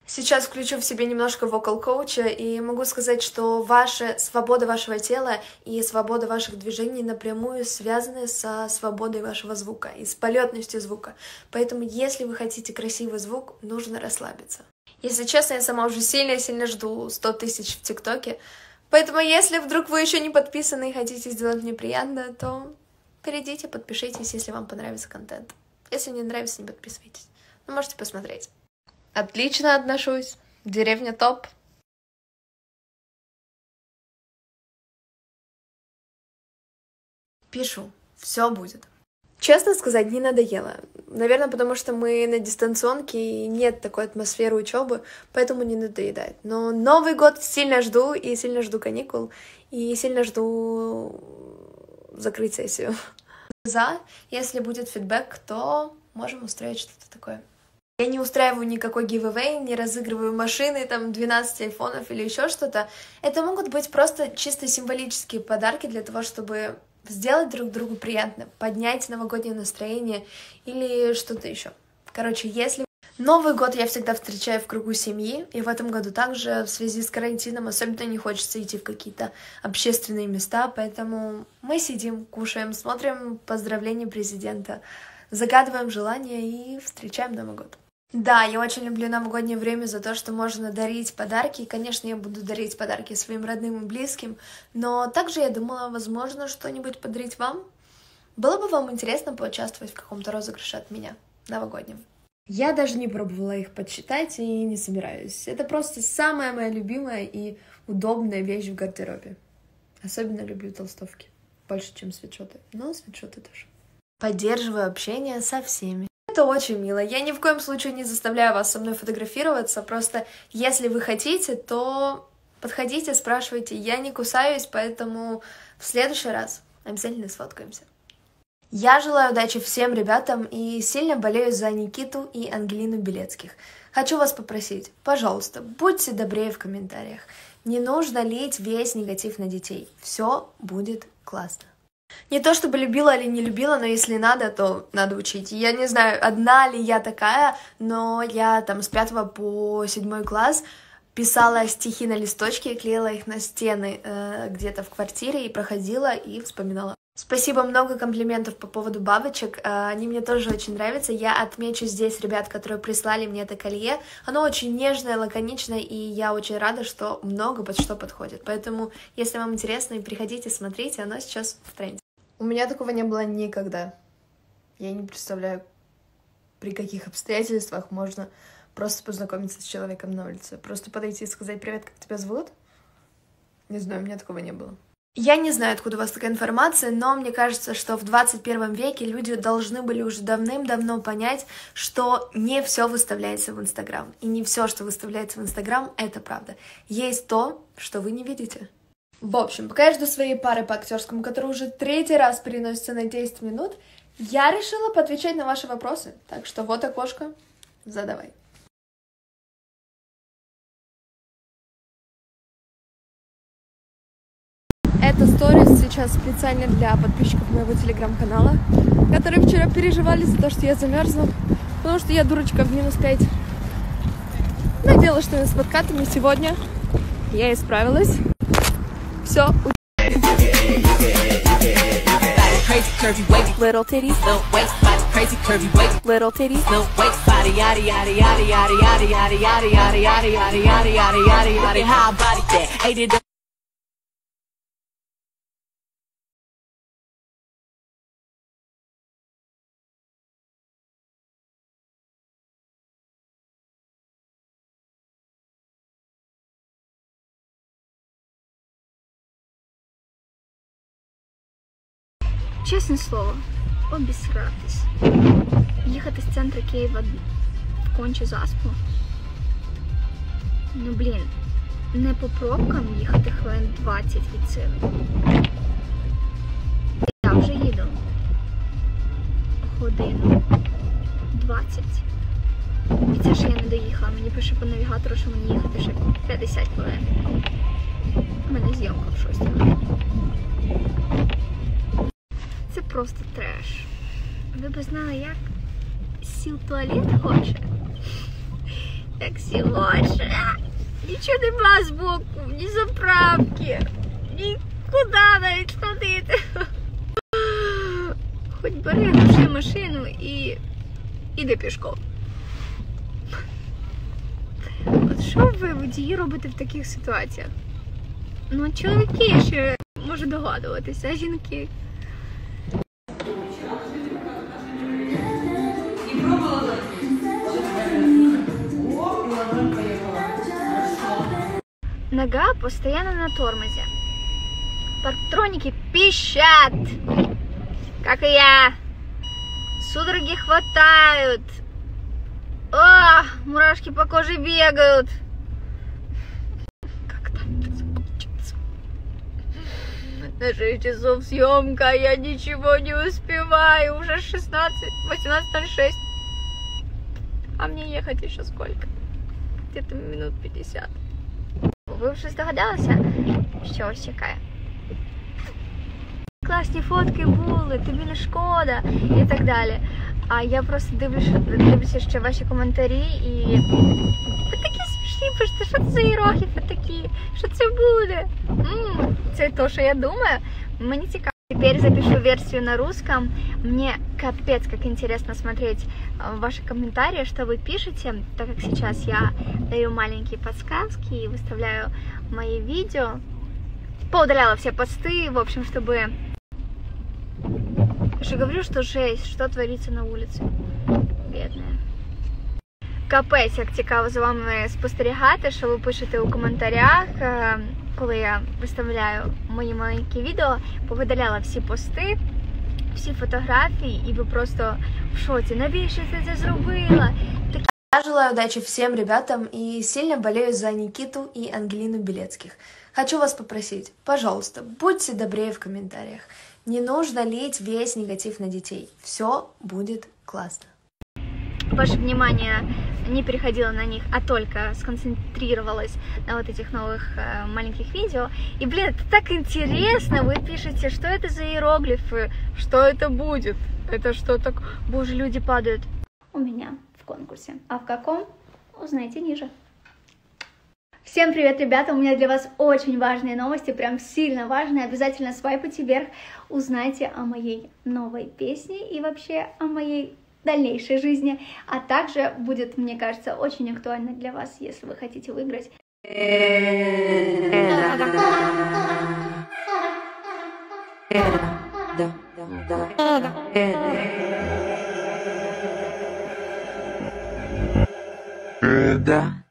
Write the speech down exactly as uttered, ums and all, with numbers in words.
Сейчас включу в себе немножко вокал-коуча и могу сказать, что ваша свобода вашего тела и свобода ваших движений напрямую связаны со свободой вашего звука и с полетностью звука. Поэтому, если вы хотите красивый звук, нужно расслабиться. Если честно, я сама уже сильно-сильно жду сто тысяч в ТикТоке. Поэтому, если вдруг вы еще не подписаны и хотите сделать мне приятно, то перейдите, подпишитесь, если вам понравится контент. Если не нравится, не подписывайтесь. Но можете посмотреть. Отлично отношусь. Деревня топ. Пишу. Все будет. Честно сказать, не надоело. Наверное, потому что мы на дистанционке и нет такой атмосферы учебы, поэтому не надоедает. Но Новый год сильно жду, и сильно жду каникул, и сильно жду закрыть сессию. За, если будет фидбэк, то можем устроить что-то такое. Я не устраиваю никакой giveaway, не разыгрываю машины, там, двенадцать айфонов или еще что-то. Это могут быть просто чисто символические подарки для того, чтобы сделать друг другу приятно, поднять новогоднее настроение или что-то еще. Короче, если... Новый год я всегда встречаю в кругу семьи, и в этом году также в связи с карантином особенно не хочется идти в какие-то общественные места, поэтому мы сидим, кушаем, смотрим поздравления президента, загадываем желания и встречаем Новый год. Да, я очень люблю новогоднее время за то, что можно дарить подарки. И, конечно, я буду дарить подарки своим родным и близким, но также я думала, возможно, что-нибудь подарить вам. Было бы вам интересно поучаствовать в каком-то розыгрыше от меня, новогоднем. Я даже не пробовала их подсчитать и не собираюсь. Это просто самая моя любимая и удобная вещь в гардеробе. Особенно люблю толстовки. Больше, чем свитшоты. Но свитшоты тоже. Поддерживаю общение со всеми. Это очень мило. Я ни в коем случае не заставляю вас со мной фотографироваться. Просто если вы хотите, то подходите, спрашивайте. Я не кусаюсь, поэтому в следующий раз обязательно сфоткаемся. Я желаю удачи всем ребятам и сильно болею за Никиту и Ангелину Белецких. Хочу вас попросить, пожалуйста, будьте добрее в комментариях. Не нужно лить весь негатив на детей. Все будет классно. Не то чтобы любила или не любила, но если надо, то надо учить. Я не знаю, одна ли я такая, но я там с пятого по седьмой класс писала стихи на листочке, клеила их на стены э, где-то в квартире и проходила и вспоминала. Спасибо, много комплиментов по поводу бабочек, э, они мне тоже очень нравятся. Я отмечу здесь ребят, которые прислали мне это колье. Оно очень нежное, лаконичное, и я очень рада, что много под что подходит. Поэтому, если вам интересно, приходите, смотрите, оно сейчас в тренде. У меня такого не было никогда. Я не представляю, при каких обстоятельствах можно просто познакомиться с человеком на улице. Просто подойти и сказать «Привет, как тебя зовут?» Не знаю, у меня такого не было. Я не знаю, откуда у вас такая информация, но мне кажется, что в двадцать первом веке люди должны были уже давным-давно понять, что не все выставляется в Инстаграм. И не все, что выставляется в Инстаграм, это правда. Есть то, что вы не видите. В общем, пока я жду своей пары по актерскому, которая уже третий раз переносится на десять минут, я решила поотвечать на ваши вопросы. Так что вот окошко, задавай. Это сторис сейчас специально для подписчиков моего телеграм-канала, которые вчера переживали за то, что я замерзну, потому что я, дурочка, в минус пять надела штаны с подкатами. Сегодня я исправилась. Все. Little titties, little waist, body crazy curvy waist, little titties, little waist, body yada yada yada yada yada yada yada yada yada yada yada yada yada yada how body that ate it up. Чесне слово, обісратись. Їхати з центру Києва в конче заспу. Ну, блін, не по пробкам їхати хвилин двадцять від сили. Я вже їду годину двадцять. І це ж я не доїхала. Мені пише по навігатору, що мені їхати ще п'ятдесят хвилин. У мене зйомка в шостій годині. Це просто треш. Ви б знали, як сіл туалет хоче. Таксі лучше. Нічого нема збоку, ні заправки, нікуди навіть ходити. Хоч бери гроші машину і іди пішком. От що ви, водії, робите в таких ситуаціях? Ну, чоловіки ще можуть догадуватися, а жінки? Нога постоянно на тормозе. Парктроники пищат, как и я. Судороги хватают. О, мурашки по коже бегают. Как там это получится? На шесть часов съемка, я ничего не успеваю. Уже шестнадцать, восемнадцать ноль шесть. А мне ехать еще сколько? Где-то минут пятьдесят. Ви вже здогадалися, що ось чекає? Класні фотки були, тобі не шкода і так далі. А я просто дивлюся, дивлюся ще ваші коментарі і ви такі смішні, пишете, що це за іерогліфи такі, що це буде? М-м, це то, що я думаю, мені цікаво. Теперь запишу версию на русском. Мне капец как интересно смотреть ваши комментарии, что вы пишете, так как сейчас я даю маленькие подсказки и выставляю мои видео. Поудаляла все посты, в общем, чтобы... Я же говорю, что жесть, что творится на улице. Бедная. Капець, як цікаво з вами спостерігати, що ви пишете у коментарях, коли я виставляю мої маленькі відео, повидаляла всі пости, всі фотографії, і ви просто в шоці. Навіщо ти це зробила? Я желаю удачи всем ребятам и сильно болею за Никиту и Ангелину Белецких. Хочу вас попросить, пожалуйста, будьте добрее в комментариях. Не нужно лить весь негатив на детей. Все будет классно. Ваше внимание не переходило на них, а только сконцентрировалось на вот этих новых э, маленьких видео. И, блин, это так интересно, вы пишете, что это за иероглифы, что это будет, это что так, боже, люди падают. У меня в конкурсе, а в каком, узнаете ниже. Всем привет, ребята, у меня для вас очень важные новости, прям сильно важные, обязательно свайпайте вверх, узнайте о моей новой песне и вообще о моей дальнейшей жизни, а также будет, мне кажется, очень актуально для вас, если вы хотите выиграть. Да.